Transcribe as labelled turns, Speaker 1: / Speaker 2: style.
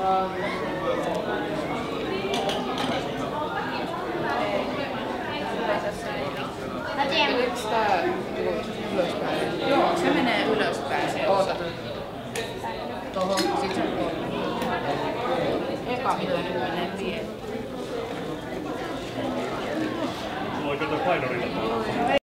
Speaker 1: Mä tiedän.
Speaker 2: Meneekö tää ylöspäin?
Speaker 3: Joo, se menee ylöspäin. Se
Speaker 2: Oota. Tohon, sit se on. Eka mitä nyt menee pieni.
Speaker 4: Mulla on kato painurilla.